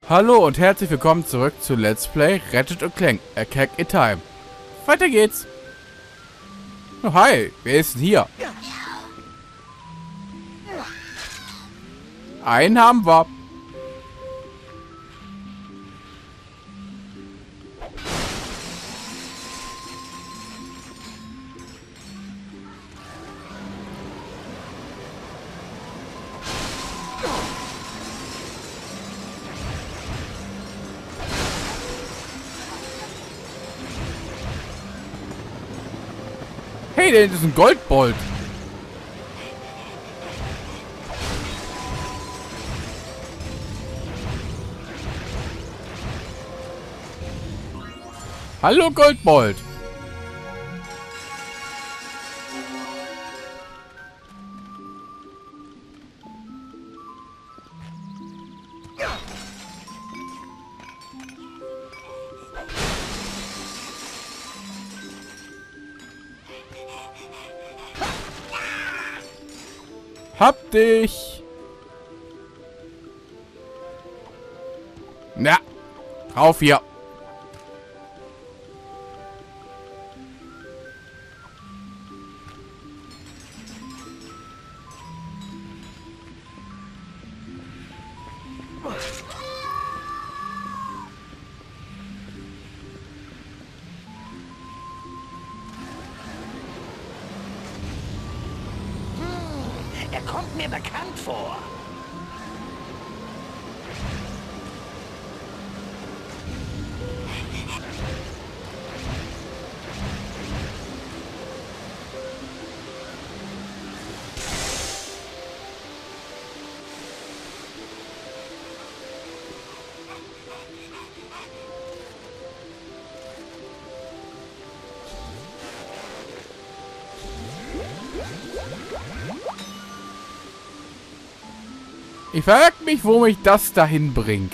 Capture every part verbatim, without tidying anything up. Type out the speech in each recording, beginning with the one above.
Hallo und herzlich willkommen zurück zu Let's Play Ratchet und Clank A Crack in Time. Weiter geht's. Oh, hi, wer ist denn hier? Einen haben wir. Hey, das ist ein Goldbolt. Hallo Goldbolt. Hab dich. Na, rauf hier. Er kommt mir bekannt vor. Ich frage mich, wo mich das dahin bringt.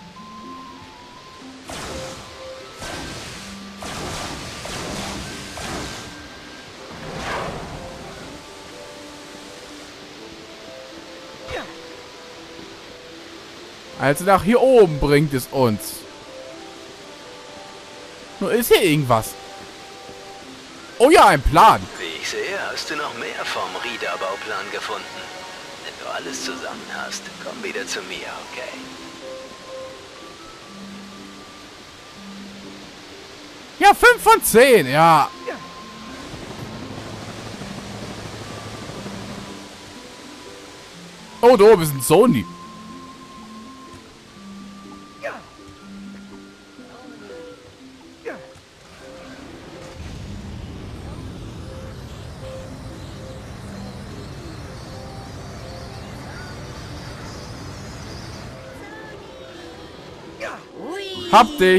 Also nach hier oben bringt es uns. Nur ist hier irgendwas. Oh ja, ein Plan. Wie ich sehe, hast du noch mehr vom Rieder-Bauplan gefunden. Wenn du alles zusammen hast, komm wieder zu mir, okay? Ja, fünf von zehn, ja. Oh, da oben ist ein Sony. Hab dich.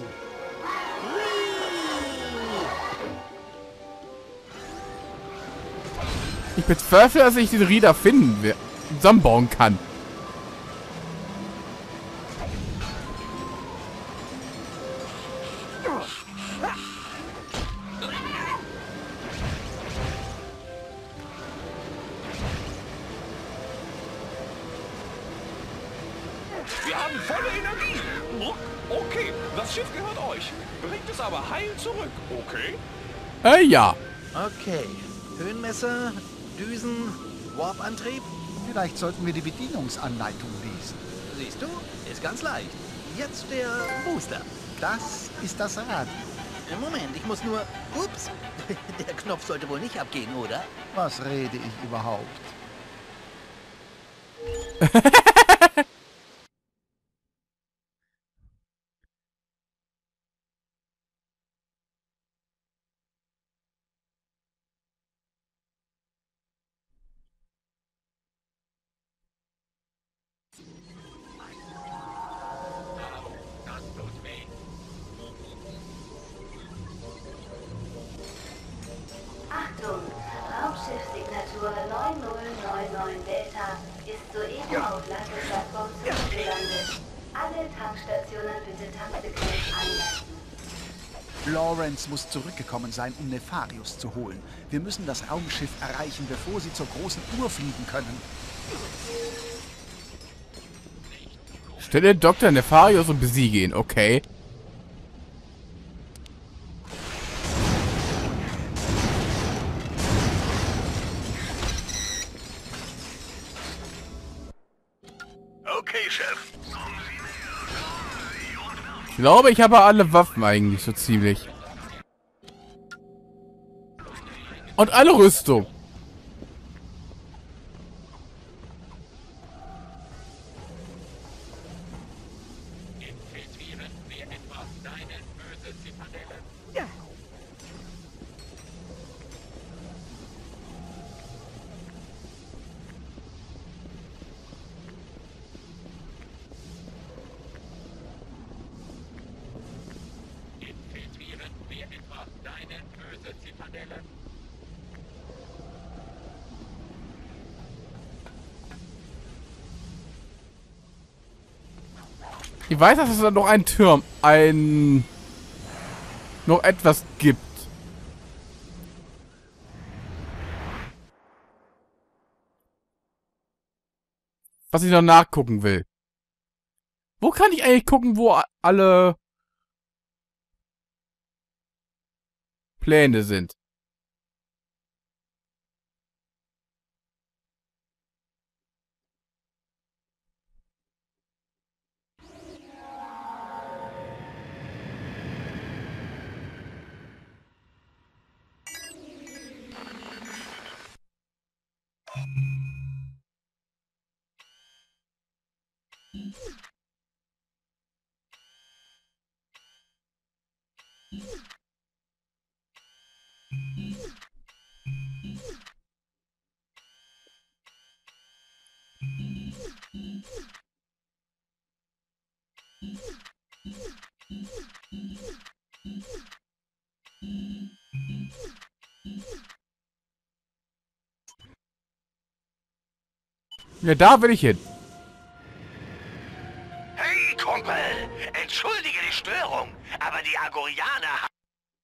Ich bezweifle, dass ich den Rieder finden will, zusammenbauen kann. Wir haben volle Energie. Okay, das Schiff gehört euch. Bringt es aber heil zurück, okay? Äh, ja. Okay. Höhenmesser, Düsen, Warp-Antrieb. Vielleicht sollten wir die Bedienungsanleitung lesen. Siehst du? Ist ganz leicht. Jetzt der Booster. Das ist das Rad. Äh, Moment, ich muss nur... Ups. Der Knopf sollte wohl nicht abgehen, oder? Was rede ich überhaupt? Achtung! Raumschiffsignatur neun null neun neun Delta ist soeben auf Landeplattform zurückgelandet. Alle Tankstationen bitte Tanksequenz anleiten. Lawrence muss zurückgekommen sein, um Nefarius zu holen. Wir müssen das Raumschiff erreichen, bevor sie zur großen Uhr fliegen können. Stelle Doktor Nefarius und besiege ihn, okay. Okay, Chef. Ich glaube, ich habe alle Waffen eigentlich so ziemlich. Und alle Rüstung. Ich weiß, dass es da noch einen Turm, ein... noch etwas gibt. Was ich noch nachgucken will. Wo kann ich eigentlich gucken, wo alle Pläne sind? Ja, da will ich hin. Hey, Kumpel! Entschuldige die Störung, aber die Agorianer haben...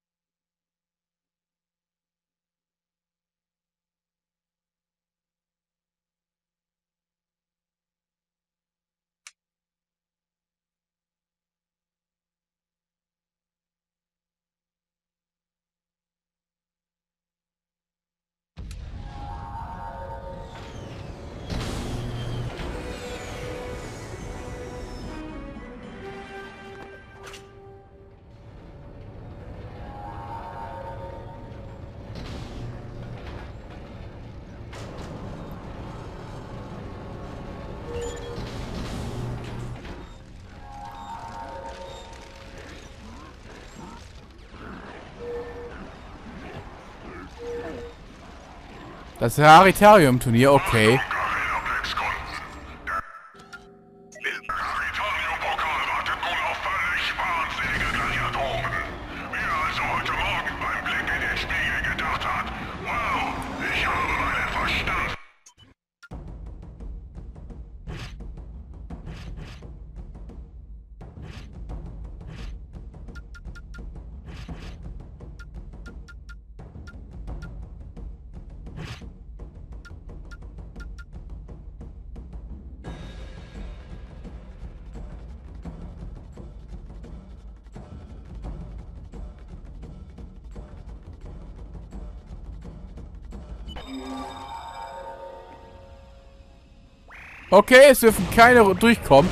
Das Raritarium-Turnier, okay. Okay, es dürfen keine durchkommen.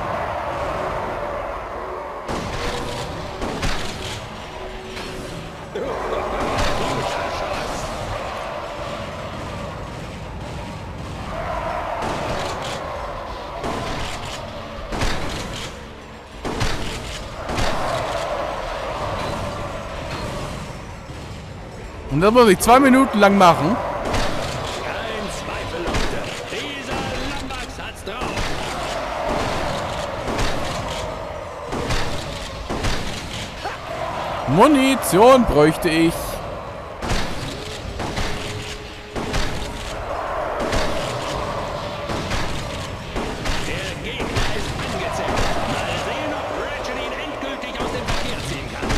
Und das muss ich zwei Minuten lang machen. Kein Zweifel, Leute. Dieser Lombax hat's drauf. Munition bräuchte ich. Der Gegner ist angezählt. Mal sehen, ob Ratchet ihn endgültig aus dem Verkehr ziehen kann.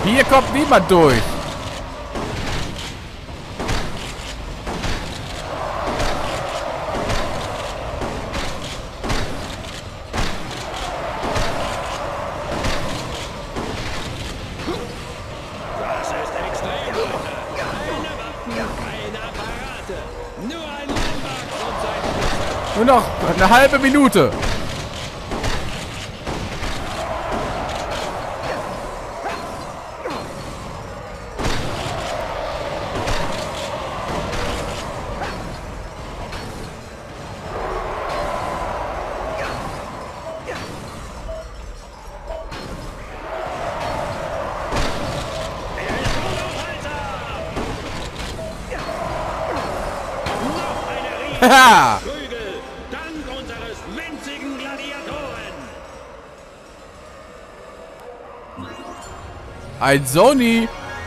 Hier kommt niemand durch. Das ist extrem, Leute. Keine Waffen, keine Apparate. Nur ein Lombard und sein Schlüssel. Nur noch eine halbe Minute. Haha! Prügel, dank unseres winzigen Gladiatoren. Ein Sony.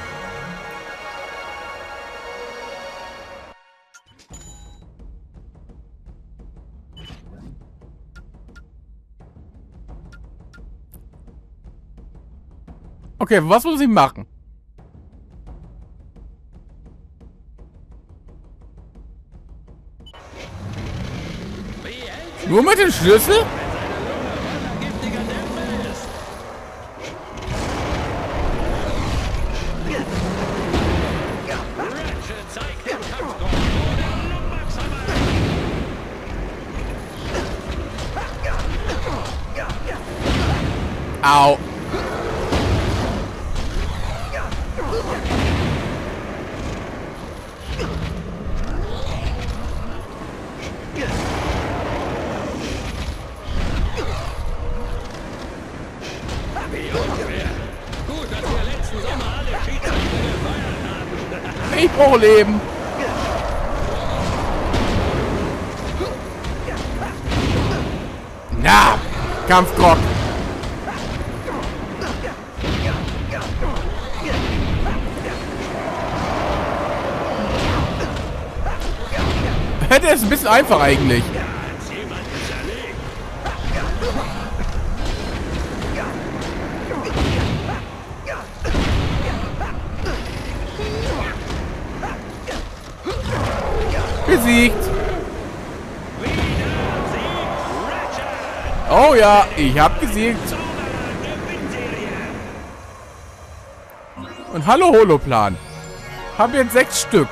Okay, was muss ich machen? Nur mit dem Schlüssel? Giftiger Dämpfer ist. Ratchet zeigt den Kampfdruck. Oder Lumbaxhammer. Au. Wie unfair. Gut, dass wir letzten Sommer alle Schiedsrichter gefeiert haben. Ich brauche Leben. Na, Kampfgrog. Hätte es ein bisschen einfach eigentlich. Hat's jemanden zerlegt? Besiegt. Wieder Sieg Ratchet. Oh ja, ich hab gesiegt. Zauberer Gewinnserie. Und hallo Holoplan. Haben jetzt sechs Stück.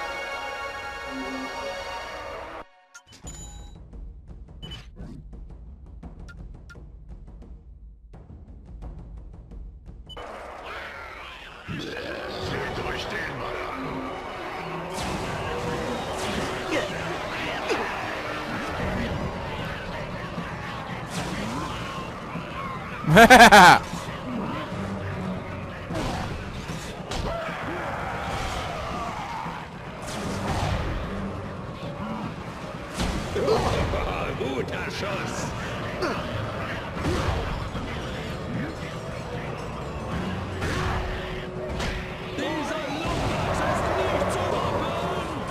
Guter Schuss. Dieser Lumbax ist nicht zu überhören.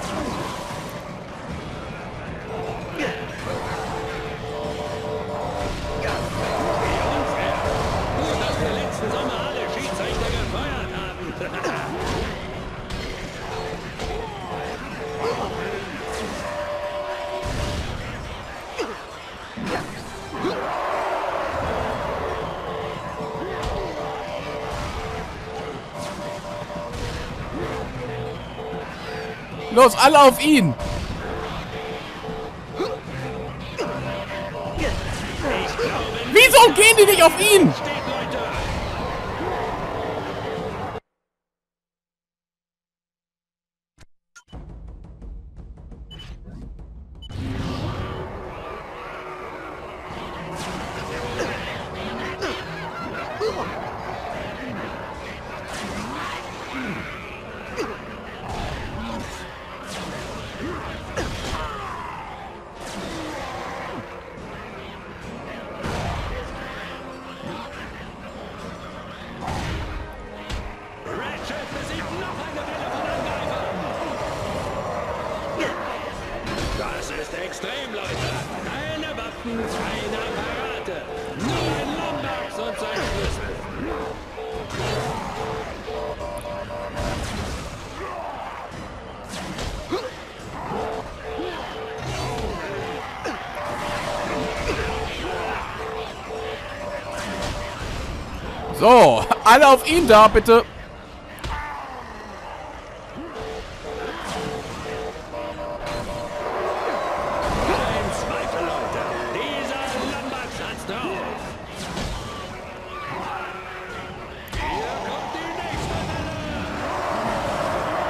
Wie unfair. Gut, dass wir letzten Sommer alle Schiedsrichter gefeuert haben. Los, alle auf ihn. Wieso gehen die nicht auf ihn? Steht, Leute! Ratchet besiegt noch eine Welle von Angreifern! Das ist extrem, Leute! Keine Waffen, keine Apparate! Nur ein Lumbax und sein Schlüssel! So, alle auf ihn da, bitte. Kein Zweifel, Leute. Dieser Lombax hat's drauf. Hier kommt die nächste Welle.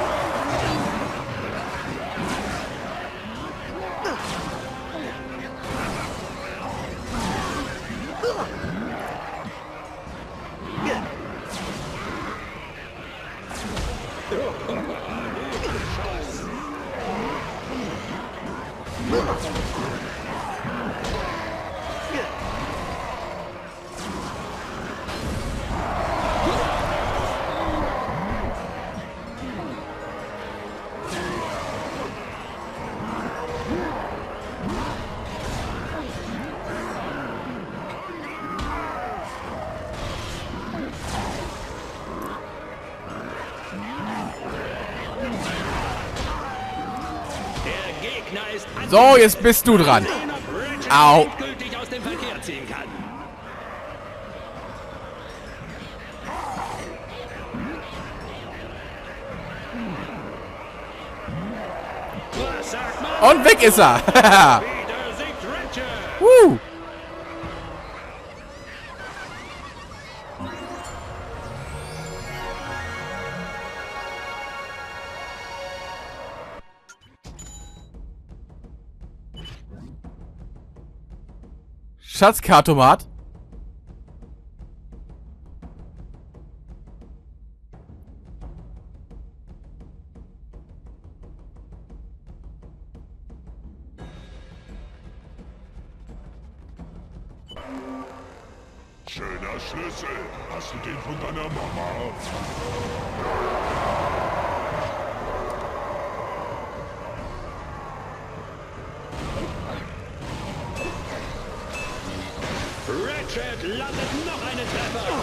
Der Gegner ist an So, jetzt bist du dran. Ratchet Au. endgültig aus dem Verkehr ziehen kann. Was sagt man? Und weg ist er. Wieder siegt Ratchet. Woo. Schatzkartomat. Schöner Schlüssel. Hast du den von deiner Mama? Ratchet landet noch einen Treffer.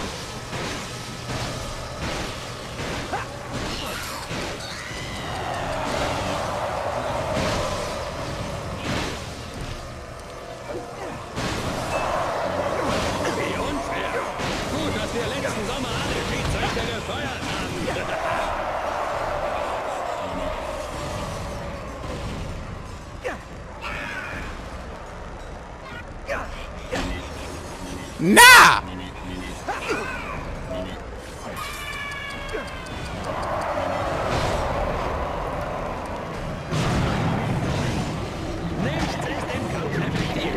Wie unfair. Gut, dass wir letzten Sommer alle Schiedsrichter gefeuert haben. Na! Nichts ist im Kampf effektiv.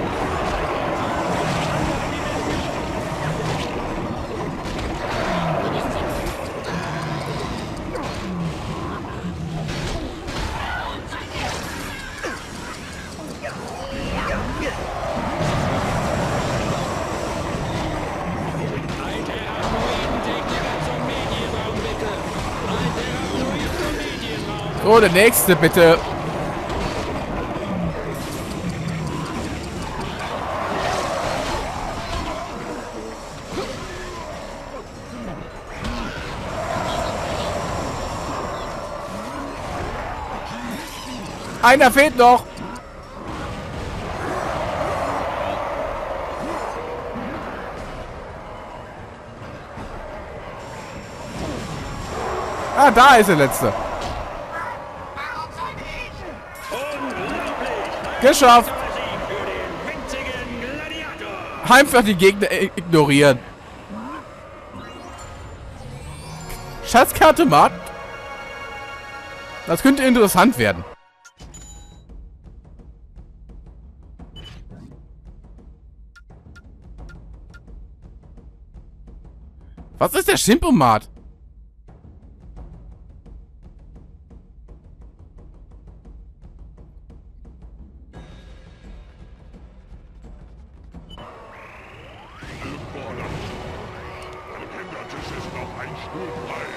Ein Terranoiden-Techniker zum Medienraum, bitte. Ein Terranoid zum Medienraum. So, der nächste, bitte. Einer fehlt noch. Ah, da ist der letzte. Geschafft. Sieg für den winzigen Gladiator. Einfach die Gegner ignorieren. Schatzkarte Markt. Das könnte interessant werden. Was ist der Schimpomat? Der Kindertisch ist noch ein Stuhl frei.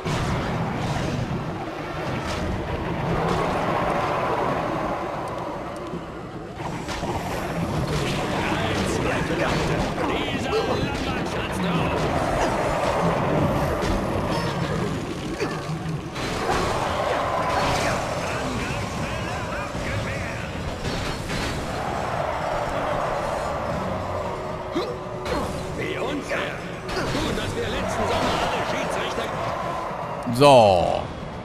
Dieser Lombax hat's drauf. Wie unfair. Gut, So.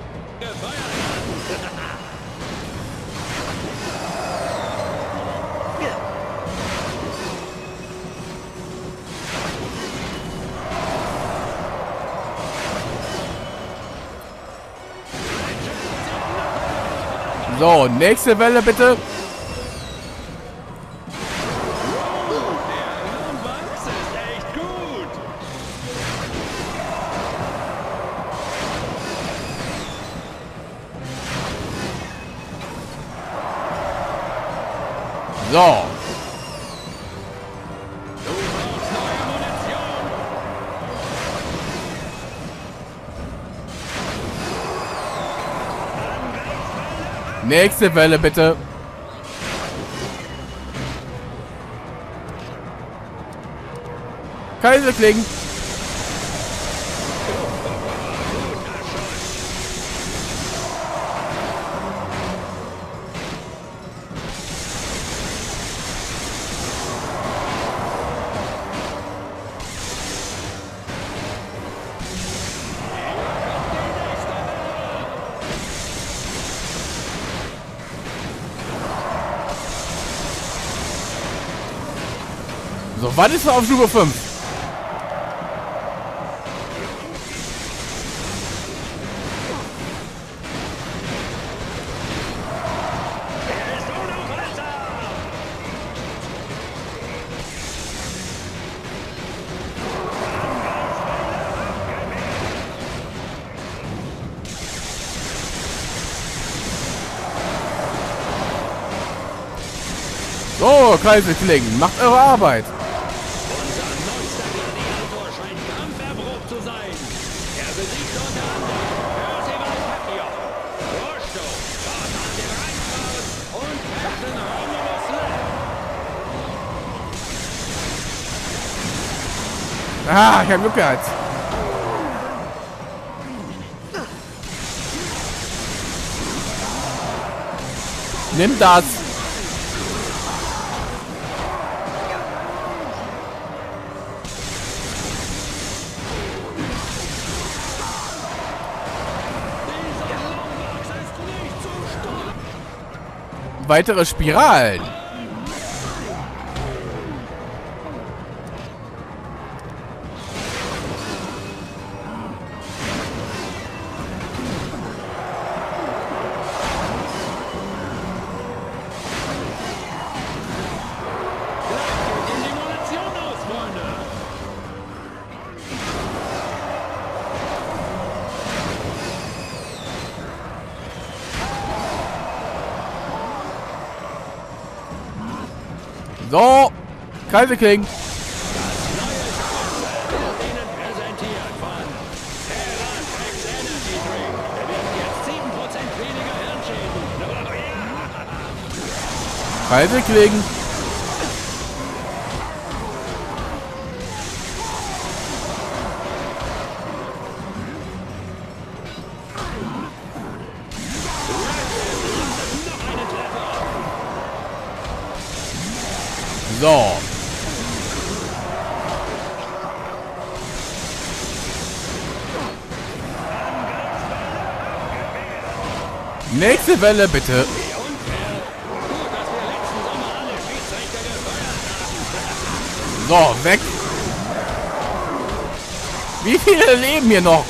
So, nächste Welle bitte. Das ist echt gut. So. Nächste Welle bitte. Kaiserklingen. So, wann ist er auf Stufe fünf? So, Kaiserklingen, macht eure Arbeit. Unser neuester Gladiator scheint kampferprobt zu sein. Er besiegt unter anderem Percival Papillon, Rosto, Jordan den Rheinfaust und Captain Romulus Lem. Ah, ich hab Glück gehabt. Nimm das. Weitere Spiralen. Die Simulation aus, Freunde. So, Kaiserklingen. Ihnen präsentiert von Terratex Energy Drink. Er wirkt jetzt sieben Prozent weniger Hirnschäden. Oh ja! Kaiserklingen. So. Nächste Welle bitte. So, weg. Wie viele leben hier noch?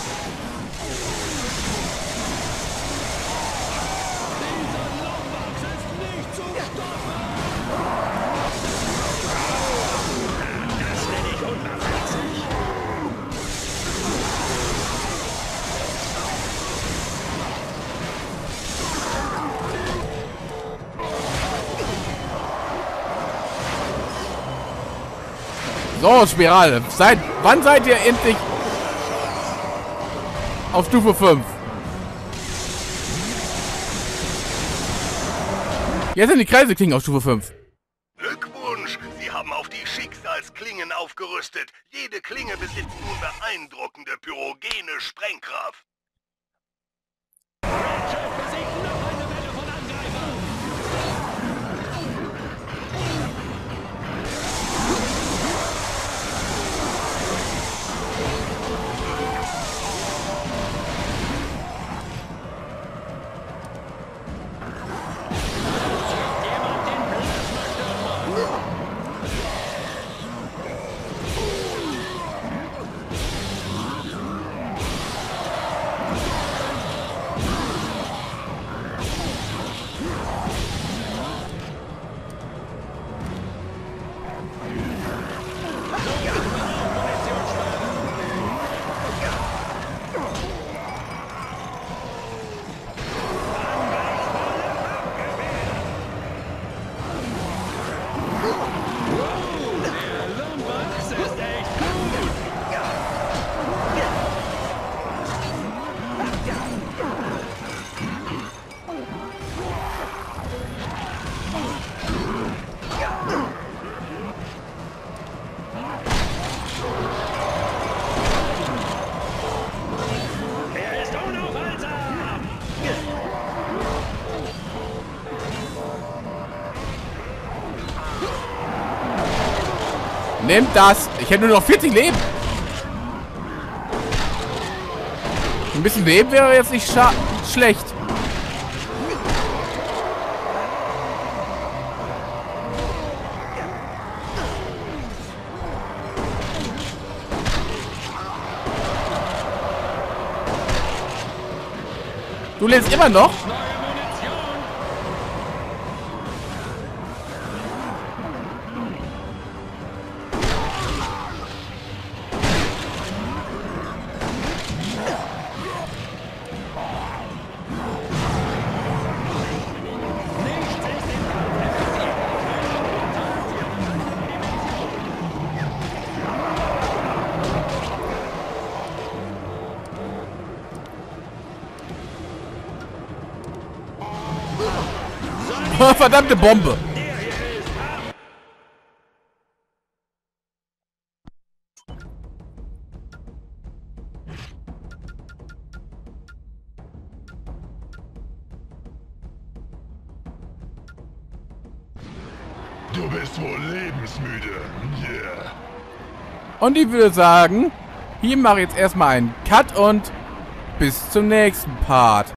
So, Spirale. Seit wann seid ihr endlich auf Stufe fünf? Jetzt sind die Kreiselklingen auf Stufe fünf. Glückwunsch! Sie haben auf die Schicksalsklingen aufgerüstet. Jede Klinge besitzt nun beeindruckende pyrogene Sprengkraft. Besiegt noch eine Welle von Angreifern. Der Lumbax ist echt gut. Er ist unaufhaltsam. Nehmt das. Ich hätte nur noch vierzig Leben. Ein bisschen Leben wäre jetzt nicht scha schlecht. Du lebst immer noch? Verdammte Bombe! Du bist wohl lebensmüde. Yeah. Und ich würde sagen, hier mache ich jetzt erstmal einen Cut und bis zum nächsten Part.